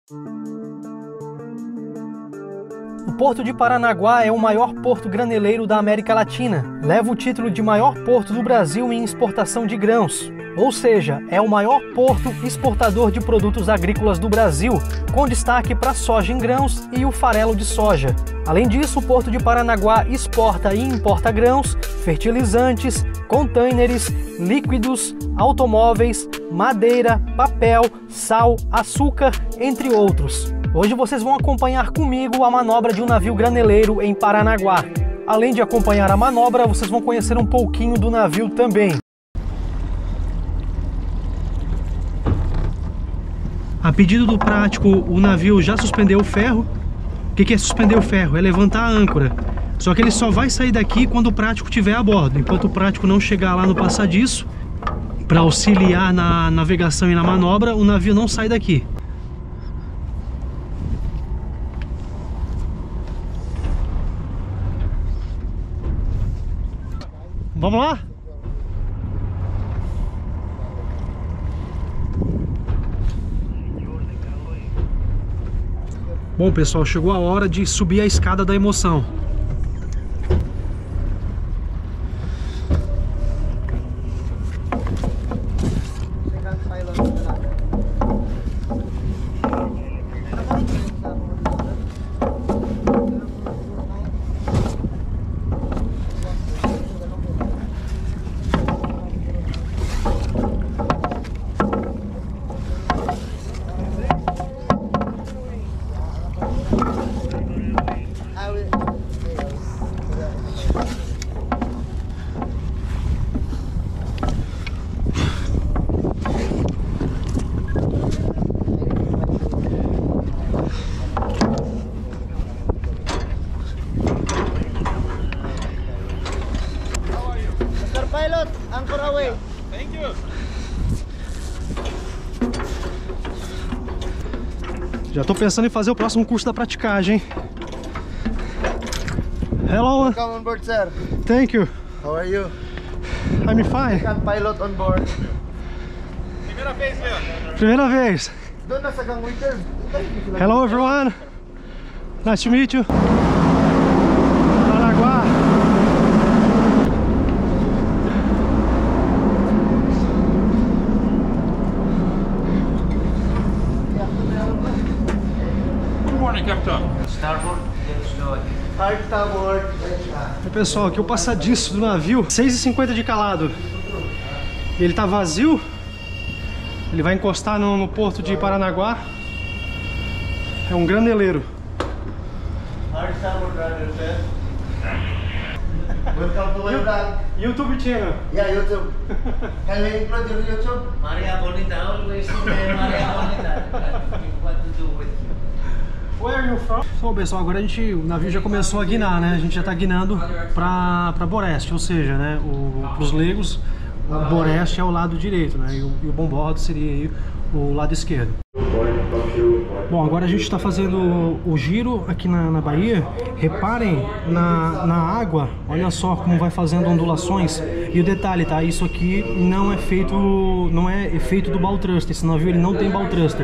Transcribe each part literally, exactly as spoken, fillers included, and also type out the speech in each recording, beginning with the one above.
O Porto de Paranaguá é o maior porto graneleiro da América Latina. Leva o título de maior porto do Brasil em exportação de grãos. Ou seja, é o maior porto exportador de produtos agrícolas do Brasil, com destaque para a soja em grãos e o farelo de soja. Além disso, o Porto de Paranaguá exporta e importa grãos, fertilizantes, contêineres, líquidos, automóveis, madeira, papel, sal, açúcar, entre outros. Hoje vocês vão acompanhar comigo a manobra de um navio graneleiro em Paranaguá. Além de acompanhar a manobra, vocês vão conhecer um pouquinho do navio também. A pedido do prático, o navio já suspendeu o ferro. O que é suspender o ferro? É levantar a âncora. Só que ele só vai sair daqui quando o prático estiver a bordo. Enquanto o prático não chegar lá no passadiço, para auxiliar na navegação e na manobra, o navio não sai daqui. Vamos lá? Bom, pessoal, chegou a hora de subir a escada da emoção. Pilot, anchor away. Thank you. Já tô pensando em fazer o próximo curso da praticagem. Hello. Welcome on board, sir. Thank you. How are you? I'm fine. Second pilot on board. Primeira vez, meu. Primeira vez. Doon na sa gangway, sir. Hello everyone. Nice to meet you. Paranaguá. Starboard, hard starboard. E pessoal, aqui é o passadiço do navio, seis e cinquenta de calado. Ele tá vazio. Ele vai encostar no, no porto de Paranaguá. É um graneleiro. Hard starboard, brother, sir. Welcome to my vlog. YouTube channel. Yeah, YouTube. Can we upload your YouTube? Maria Bonita, always Maria Bonita. What to do with you? Where are you from? Bom, pessoal, agora a gente, o navio já começou a guinar, né? A gente já está guinando para para Boreste, ou seja, né? Para os leigos, o Boreste é o lado direito, né? E o, e o bombordo seria aí o lado esquerdo. Bom, agora a gente está fazendo o giro aqui na, na Bahia. Reparem na, na água, olha só como vai fazendo ondulações. E o detalhe, tá? Isso aqui não é feito, não é efeito do bow thruster. Esse navio ele não tem bow thruster.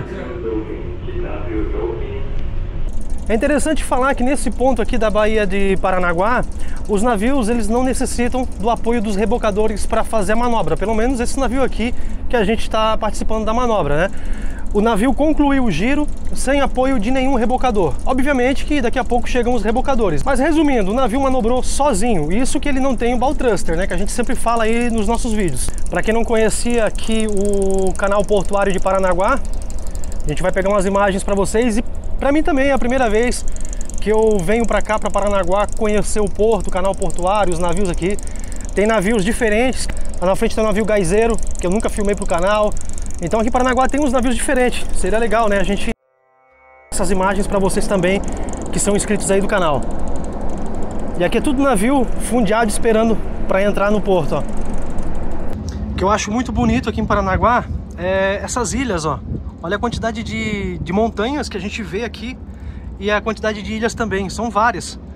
É interessante falar que nesse ponto aqui da Baía de Paranaguá, os navios eles não necessitam do apoio dos rebocadores para fazer a manobra. Pelo menos esse navio aqui que a gente está participando da manobra, né? O navio concluiu o giro sem apoio de nenhum rebocador. Obviamente que daqui a pouco chegam os rebocadores. Mas resumindo, o navio manobrou sozinho. Isso que ele não tem o bow thruster, né? Que a gente sempre fala aí nos nossos vídeos. Para quem não conhecia aqui o canal portuário de Paranaguá, a gente vai pegar umas imagens para vocês e para mim também é a primeira vez que eu venho para cá, para Paranaguá, conhecer o porto, o canal portuário, os navios aqui. Tem navios diferentes. Lá na frente tem um navio gaizeiro, que eu nunca filmei pro canal. Então aqui em Paranaguá tem uns navios diferentes. Seria legal, né? A gente essas imagens para vocês também, que são inscritos aí do canal. E aqui é tudo navio fundeado esperando para entrar no porto, ó. O que eu acho muito bonito aqui em Paranaguá é essas ilhas, ó. Olha a quantidade de, de montanhas que a gente vê aqui e a quantidade de ilhas também, são várias.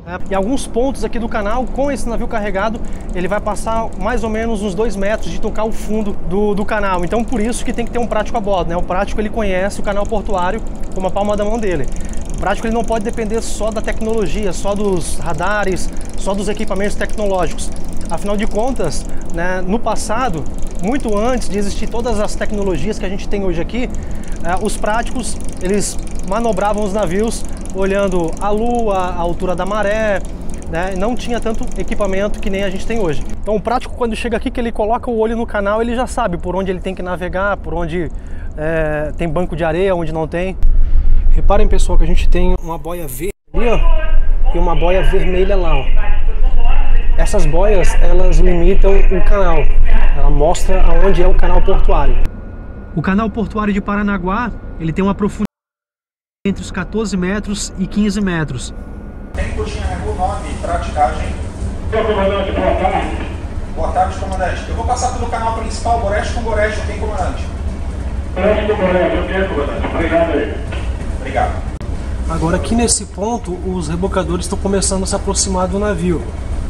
E alguns pontos aqui do canal, com esse navio carregado, ele vai passar mais ou menos uns dois metros de tocar o fundo do, do canal. Então por isso que tem que ter um prático a bordo, né? O prático ele conhece o canal portuário como a palma da mão dele. O prático ele não pode depender só da tecnologia, só dos radares, só dos equipamentos tecnológicos. Afinal de contas, né, no passado, muito antes de existir todas as tecnologias que a gente tem hoje aqui, eh, os práticos eles manobravam os navios olhando a lua, a altura da maré, né? Não tinha tanto equipamento que nem a gente tem hoje. Então o prático, quando chega aqui, que ele coloca o olho no canal, ele já sabe por onde ele tem que navegar, por onde é, tem banco de areia, onde não tem. Reparem, pessoal, que a gente tem uma boia verde ali, ó, e uma boia vermelha lá, ó. Essas boias, elas limitam o canal, ela mostra aonde é o canal portuário. O canal portuário de Paranaguá, ele tem uma profundidade entre os quatorze metros e quinze metros. Tem coxinha Remo nove, praticagem. Boa, comandante, boa tarde. Boa tarde, comandante. Eu vou passar pelo canal principal, Boreste com Boreste, ok, comandante? Boreste com Boreste, ok, comandante. Obrigado aí. Obrigado. Agora aqui nesse ponto, os rebocadores estão começando a se aproximar do navio.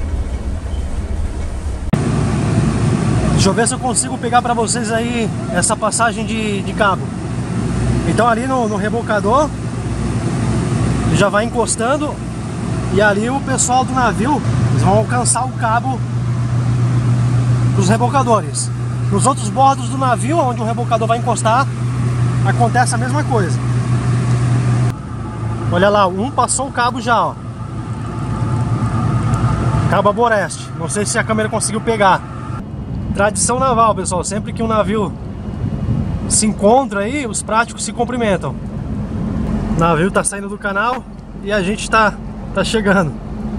Deixa eu ver se eu consigo pegar para vocês aí essa passagem de, de cabo. Então ali no, no rebocador já vai encostando e ali o pessoal do navio eles vão alcançar o cabo dos rebocadores. Nos outros bordos do navio, onde o rebocador vai encostar, acontece a mesma coisa. Olha lá, um passou o cabo já, ó. Cabo a Boreste. Não sei se a câmera conseguiu pegar. Tradição naval, pessoal. Sempre que um navio se encontra aí, os práticos se cumprimentam. O navio está saindo do canal e a gente está tá chegando.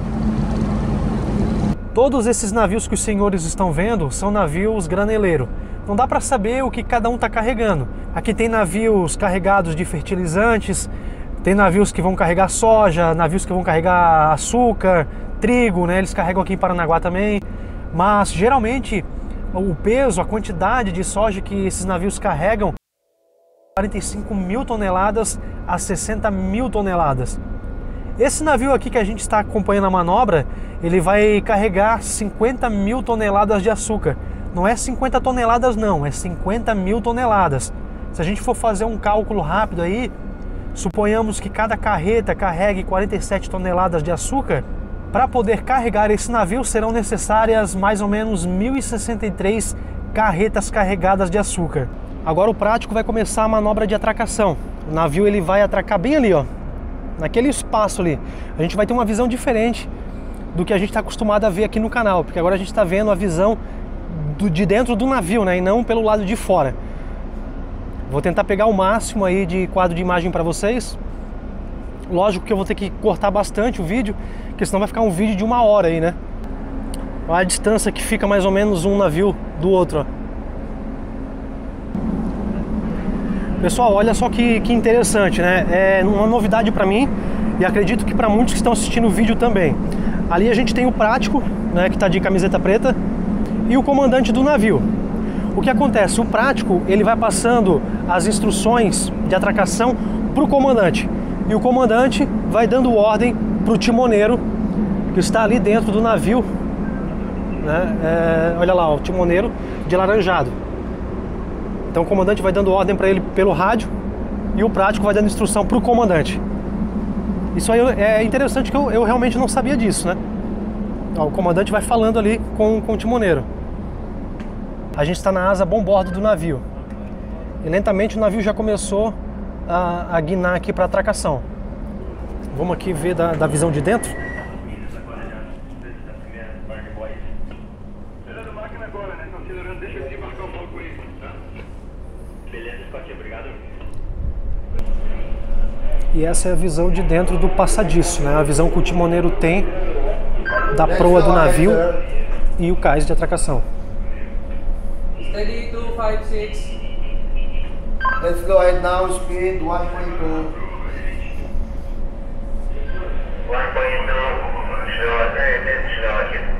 Todos esses navios que os senhores estão vendo são navios graneleiro. Não dá para saber o que cada um está carregando. Aqui tem navios carregados de fertilizantes, tem navios que vão carregar soja, navios que vão carregar açúcar, trigo, né? Eles carregam aqui em Paranaguá também. Mas geralmente o peso, a quantidade de soja que esses navios carregam, quarenta e cinco mil toneladas a sessenta mil toneladas. Esse navio aqui que a gente está acompanhando a manobra, ele vai carregar cinquenta mil toneladas de açúcar. Não é cinquenta toneladas não, é cinquenta mil toneladas. Se a gente for fazer um cálculo rápido aí, suponhamos que cada carreta carregue quarenta e sete toneladas de açúcar. Para poder carregar esse navio serão necessárias mais ou menos mil e sessenta e três carretas carregadas de açúcar. Agora o prático vai começar a manobra de atracação. O navio ele vai atracar bem ali, ó, naquele espaço ali. A gente vai ter uma visão diferente do que a gente está acostumado a ver aqui no canal, porque agora a gente está vendo a visão do, de dentro do navio, né, e não pelo lado de fora. Vou tentar pegar o máximo aí de quadro de imagem para vocês. Lógico que eu vou ter que cortar bastante o vídeo, porque senão vai ficar um vídeo de uma hora aí, né? Olha a distância que fica mais ou menos um navio do outro, ó. Pessoal, olha só que, que interessante, né? É uma novidade para mim e acredito que para muitos que estão assistindo o vídeo também. Ali a gente tem o prático, né, que está de camiseta preta, e o comandante do navio. O que acontece? O prático ele vai passando as instruções de atracação para o comandante. E o comandante vai dando ordem para o timoneiro que está ali dentro do navio, né? É, olha lá, o timoneiro de laranjado. Então o comandante vai dando ordem para ele pelo rádio e o prático vai dando instrução para o comandante. Isso aí é interessante, que eu, eu realmente não sabia disso, né? Ó, o comandante vai falando ali com, com o timoneiro. A gente está na asa bombordo do navio. E lentamente o navio já começou a, a guinar aqui para atracação. Vamos aqui ver da, da visão de dentro. E essa é a visão de dentro do passadiço, né? A visão que o timoneiro tem da proa do navio e o cais de atracação. Steady two five six. Let's go ahead now, speed one point two. one point two, slow, bem slow aqui.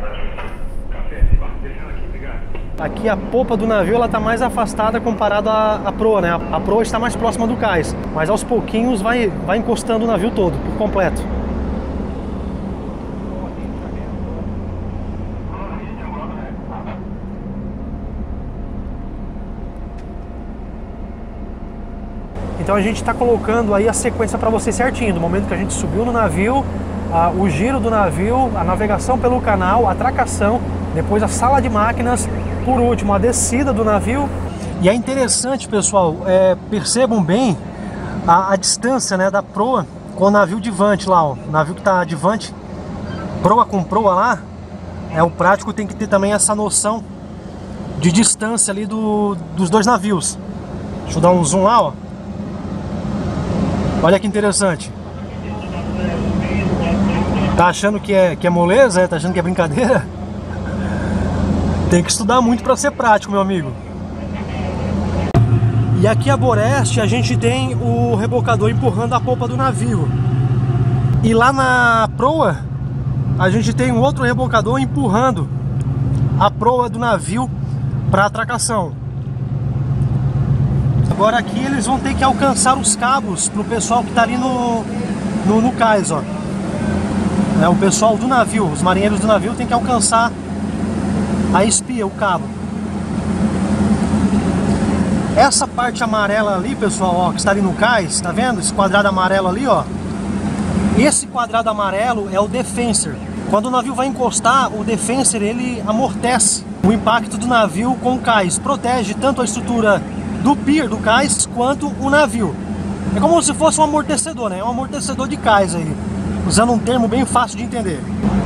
Aqui a popa do navio ela está mais afastada comparado à, à proa, né? A, a proa está mais próxima do cais, mas aos pouquinhos vai, vai encostando o navio todo, por completo. Então a gente está colocando aí a sequência para você certinho, do momento que a gente subiu no navio, a, o giro do navio, a navegação pelo canal, a atracação, depois a sala de máquinas, por último a descida do navio. E é interessante, pessoal, é, percebam bem a, a distância, né, da proa com o navio divante lá, ó, o navio que está divante, proa com proa lá, é, o prático tem que ter também essa noção de distância ali do, dos dois navios. Deixa eu dar um zoom lá, ó. Olha que interessante. Tá achando que é, que é moleza? É? Tá achando que é brincadeira? Tem que estudar muito para ser prático, meu amigo. E aqui a Boreste a gente tem o rebocador empurrando a polpa do navio. E lá na proa a gente tem um outro rebocador empurrando a proa do navio para atracação. Agora aqui eles vão ter que alcançar os cabos para o pessoal que está ali no, no, no cais, ó. É, o pessoal do navio, os marinheiros do navio tem que alcançar a espia, o cabo. Essa parte amarela ali, pessoal, ó, que está ali no cais, tá vendo? Esse quadrado amarelo ali, ó. Esse quadrado amarelo é o defensor. Quando o navio vai encostar, o defensor ele amortece o impacto do navio com o cais, protege tanto a estrutura do pier, do cais, quanto o navio. É como se fosse um amortecedor, né? É um amortecedor de cais aí, usando um termo bem fácil de entender.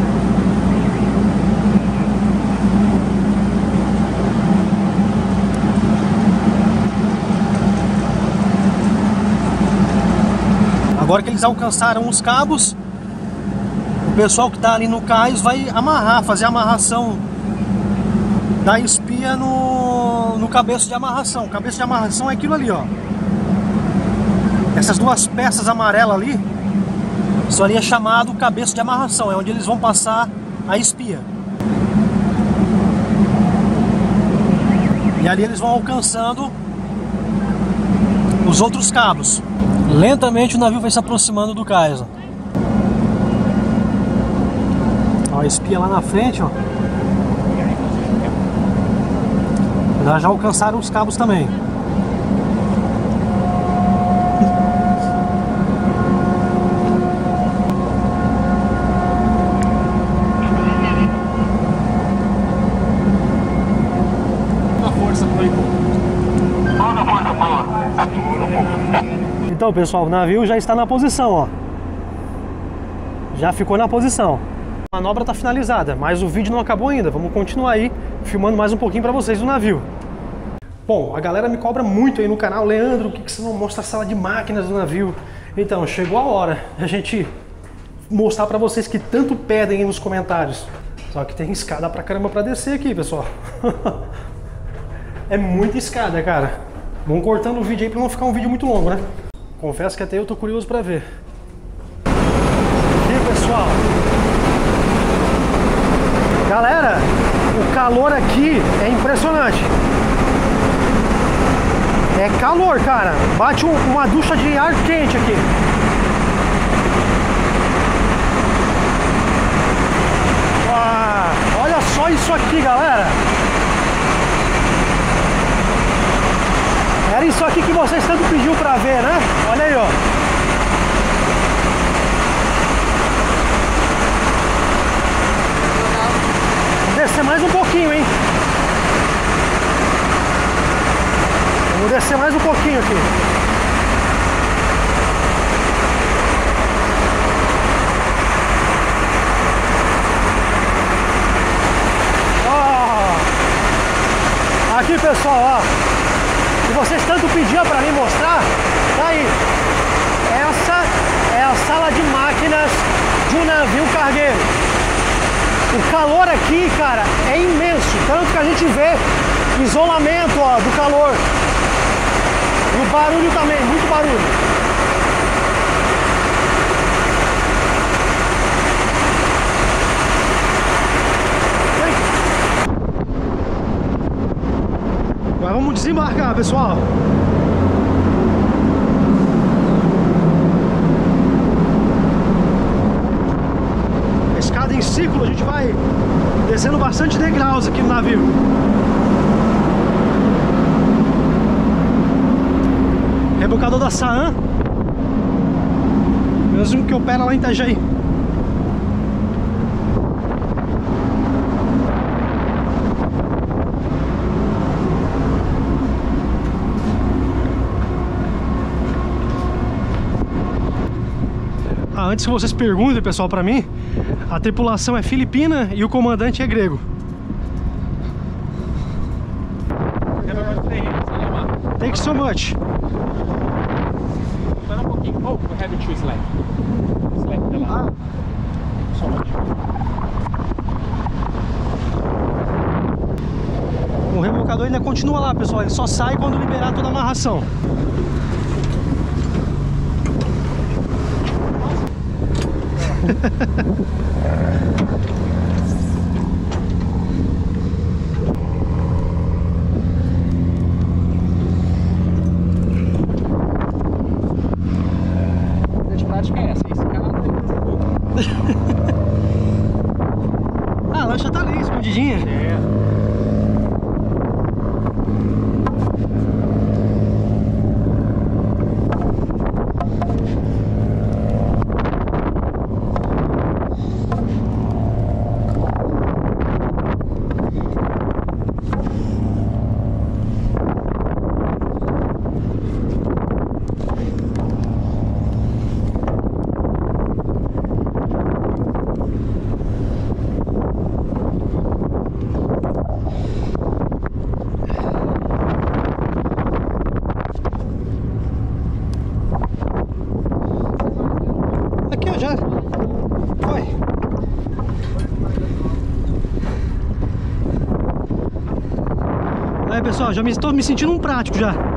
Agora que eles alcançaram os cabos, o pessoal que está ali no cais vai amarrar, fazer a amarração da espia no, no cabeço de amarração. O cabeço de amarração é aquilo ali, ó. Essas duas peças amarelas ali, isso ali é chamado cabeço de amarração, é onde eles vão passar a espia. E ali eles vão alcançando os outros cabos. Lentamente o navio vai se aproximando do cais, ó. Ó, a espia lá na frente, ó. Já, já alcançaram os cabos também. Então, pessoal, o navio já está na posição, ó. Já ficou na posição. A manobra está finalizada, mas o vídeo não acabou ainda. Vamos continuar aí, filmando mais um pouquinho para vocês do navio. Bom, a galera me cobra muito aí no canal: Leandro, por que você não mostra a sala de máquinas do navio? Então, chegou a hora de a gente mostrar para vocês que tanto pedem aí nos comentários. Só que tem escada pra caramba para descer aqui, pessoal. É muita escada, cara. Vamos cortando o vídeo aí para não ficar um vídeo muito longo, né? Confesso que até eu tô curioso para ver. E pessoal, galera, o calor aqui é impressionante. É calor, cara. Bate um, uma ducha de ar quente aqui. Ah, olha só isso aqui, galera. Era isso aqui que vocês tanto pediu pra ver, né? Olha aí, ó. Vamos descer mais um pouquinho, hein? Vamos descer mais um pouquinho aqui. Ó. Aqui, pessoal, ó. Que vocês tanto pediam para mim mostrar, tá aí. Essa é a sala de máquinas de um navio cargueiro. O calor aqui, cara, é imenso, tanto que a gente vê isolamento, ó, do calor. E o barulho também, muito barulho. Agora vamos desembarcar, pessoal. A escada em círculo, a gente vai descendo bastante degraus aqui no navio. rebocador da Saan, mesmo que opera lá em Itajaí. Ah, antes que vocês perguntem, pessoal, pra mim, a tripulação é filipina e o comandante é grego. Thank you so much. Espera um pouquinho. Oh, we have two slack. Slack tá lá. So much. O rebocador ainda continua lá, pessoal. Ele só sai quando liberar toda a amarração. A prática é essa. Esse cara não tem. Ah, a lancha tá ali, escondidinha. É. Aqui, ó, já. Foi. Aí, pessoal, já me estou me sentindo um prático já.